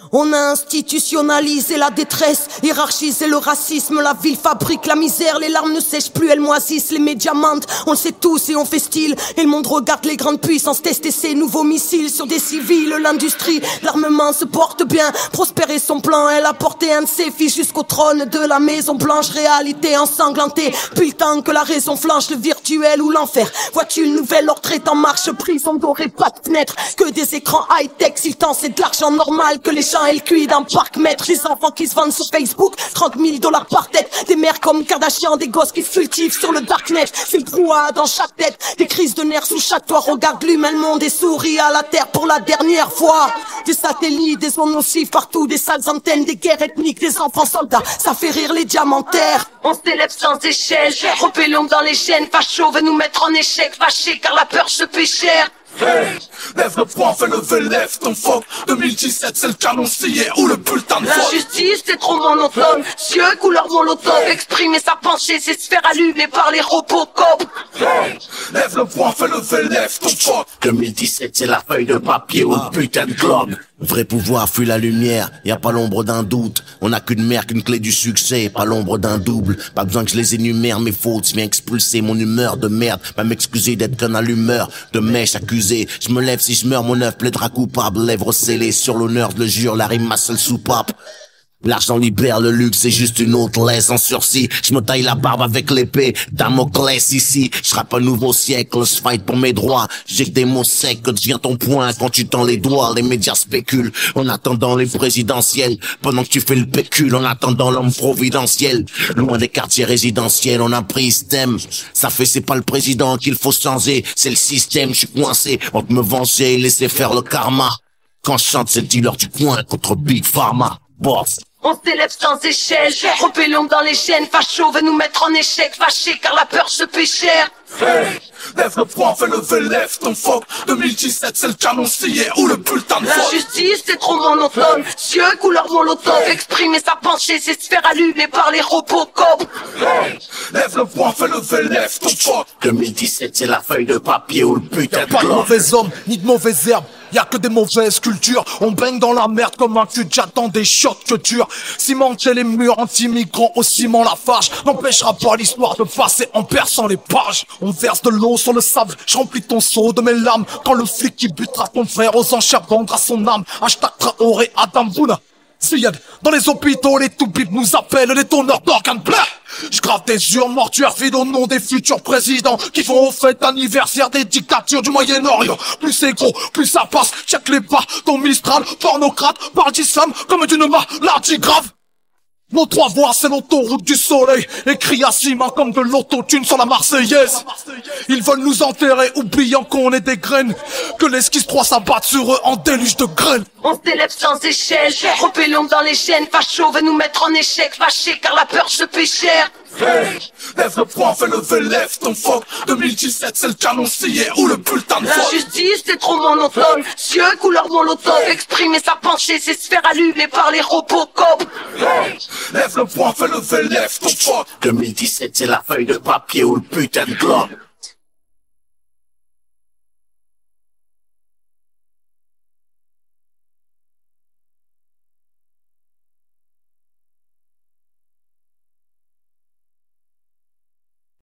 On a institutionnalisé la détresse, hiérarchisé le racisme, la ville fabrique la misère, les larmes ne sèchent plus, elles moisissent, les médias mentent, on le sait tous et on fait style, et le monde regarde les grandes puissances tester ses nouveaux missiles sur des civils, l'industrie, l'armement se porte bien, prospérer son plan, elle a porté un de ses fils jusqu'au trône de la Maison Blanche, réalité ensanglantée, puis le temps que la raison flanche, le virtuel ou l'enfer, vois-tu une nouvelle ordre est en marche, prison dorée, pas de fenêtre, que des écrans high-tech, si le temps c'est de l'argent normal, que les gens et le cuit d'un parc mètre, les enfants qui se vendent sur Facebook, 30 000 $ par tête, des mères comme Kardashian, des gosses qui se cultivent sur le darknet, c'est le brouhaha dans chaque tête, des crises de nerfs sous chaque toit, regarde l'humain, le monde et sourit à la terre pour la dernière fois, des satellites, des ondes nocives partout, des sales antennes, des guerres ethniques, des enfants soldats, ça fait rire les diamantaires, on s'élève sans échelle, repellons dans les chaînes, facho veut nous mettre en échec, fâché car la peur se paie cher. Hey, lève le poing, fais lever, lève ton phoque. 2017, c'est le canon scié ou le bulletin de vote. L'injustice, c'est trop monotone. Cieux, couleur molotov. Exprimer sa pensée, c'est se faire allumer par les Robocop. Hey, lève le poing, fais lever, lève ton phoque. 2017, c'est la feuille de papier ou le putain de globe. Vrai pouvoir fuit la lumière, y a pas l'ombre d'un doute. On a qu'une mère, qu'une clé du succès, pas l'ombre d'un double. Pas besoin que je les énumère, mes fautes, viens expulser mon humeur de merde. Pas m'excuser d'être qu'un allumeur, de mèche accusé. Je me lève si je meurs, mon œuf plaidera coupable. Lèvres scellées sur l'honneur, je le jure, la rime ma seule soupape. L'argent libère le luxe, c'est juste une autre laisse en sursis. Je me taille la barbe avec l'épée Damoclès ici. Je rappe un nouveau siècle, je fight pour mes droits. J'ai que des mots secs que devient ton poing quand tu tends les doigts. Les médias spéculent en attendant les présidentielles. Pendant que tu fais le pécule en attendant l'homme providentiel. Loin des quartiers résidentiels, on a pris ce thème. Ça fait c'est pas le président qu'il faut changer, c'est le système. Je suis coincé entre me venger et laisser faire le karma. Quand je chante, c'est le dealer du coin contre Big Pharma. Boss. On s'élève sans échelle, repellons dans les chaînes, facho veut nous mettre en échec, fâché car la peur se paie cher. Hey, lève le poing, fais lever, lève ton phoque. 2017, c'est le canon scié ou le bulletin de vote. L'injustice, c'est trop monotone. Cieux, couleur molotov. Exprimer sa pensée, c'est se faire allumer par les Robocop. Hey, lève le poing, fais lever, lève ton phoque. 2017, c'est la feuille de papier ou le putain de Pas de globe. mauvais hommes, ni de mauvaises herbes. Y'a que des mauvaises cultures. On baigne dans la merde comme un cul, j'attends des shots que durs. Cimenter les murs anti-migrants au ciment la fâche n'empêchera pas l'histoire de passer en perçant les pages. On verse de l'eau sur le sable, je remplis ton seau de mes larmes. Quand le flic qui butera ton frère aux enchères vendra son âme. Hashtag Traoré Adam Bouna. Ziyad, dans les hôpitaux, les toubibs nous appellent les donneurs d'organes pleins. Je grave des urnes mortuaires vides au nom des futurs présidents qui font aux fêtes anniversaire des dictatures du Moyen-Orient. Plus c'est gros, plus ça passe. Check les pas, ton Mistral, pornocrate, parle d'islam comme d'une maladie grave. Nos trois voix, c'est l'autoroute du soleil. Écrit à ciment comme de l'autotune sur la Marseillaise. Ils veulent nous enterrer, oubliant qu'on est des graines. Que l'esquisse 3 s'abatte sur eux en déluge de graines. On s'élève sans échelle, repellons dans les chaînes, facho veut nous mettre en échec, fâché car la peur se paie cher. Hey, lève le poing, fais lever, lève ton phoque. 2017, c'est le canon scié ou le bulletin de vote. L'injustice, c'est trop monotone. Cieux, couleur molotov. Exprimer sa pensée, c'est se faire allumer par les Robocop. Hey, lève le poing, fais lever, lève ton phoque. 2017, c'est la feuille de papier ou le putain de globe.